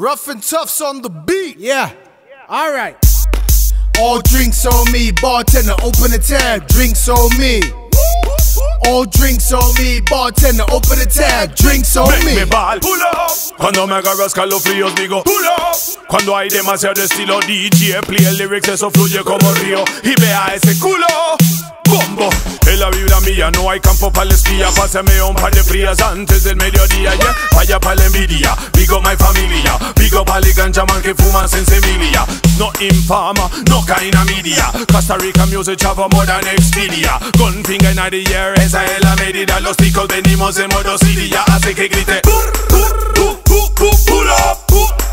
Ruff and Tuff's on the beat. Yeah, alright. All drinks on me, bartender, open the tab. Drinks on me. All drinks on me, bartender, open the tab. Drinks on me. Me ball, pull up. Cuando me agarro escalofríos digo pull up. Cuando hay demasiado estilo DJ, play lyrics, eso fluye como río. Y vea ese culo. Bombo, en la vibra mía no hay campo para la espía. Pásame un par de frías antes del mediodía, yeah. Vaya pa' la envidia, big up my familia. Big up al ganjaman que fumas en Sevilla. No infama, no cae en la media. Costa Rica music chava more than Expedia. Gun finger in the air, esa es la medida. Los ticos venimos en modo Siria, hace que grite pull up, pull up,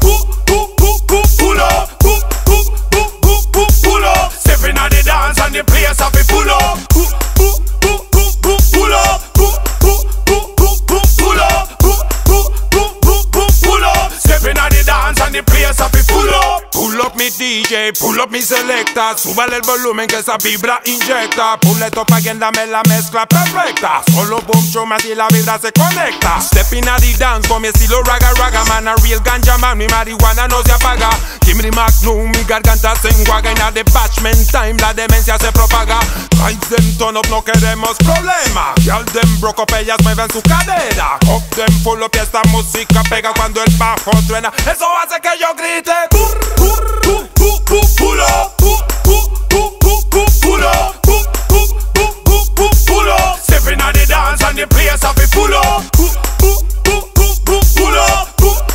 pull up. Stepping on the dance and the place have it full up. Pull up, pull up. Stepping on the dance and the place have it full up. Pull up mi DJ, pull up mi selecta. Súbale el volumen que esa vibra inyecta. Pull it up again, dame la mezcla perfecta. Solo boom show más y la vibra se conecta. Stepping on the dance con mi estilo raga raga. Man a real ganja man, mi marihuana no se apaga. Give me the magnum, mi garganta se enjuaga. En the batchment time la demencia se propaga. Vibes them turn up, no queremos problema. Y'all them broke up, ellas mueven su cadera. Up them full up y esta música pega cuando el bajo truena. Eso hace que yo grite pull up, pull up. Stepping on the dance and the place have it full up. Pull up,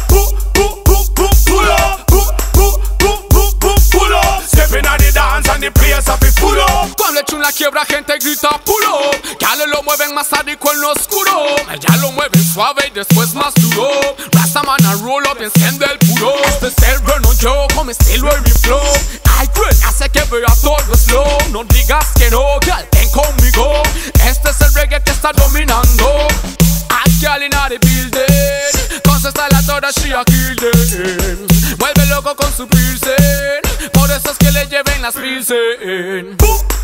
pull up. Stepping on the dance and the place have it full up. Cuando echo la quiebra gente grita pull up. Ya lo mueven más sádico en lo oscuro. Ya lo mueven suave y después más duro. Rastaman a roll up y enciende el puro. Este es el Rhenno yo con mi estilo y mi flow. Ay, cruel, hace que vea todo slow. No digas que no, girl, ven conmigo. Este es el reggae que está dominando. A girl in the building. Con su style a toda she a kill them. Vuelve loco con su piercing. Por eso es que le lleven las pilsen.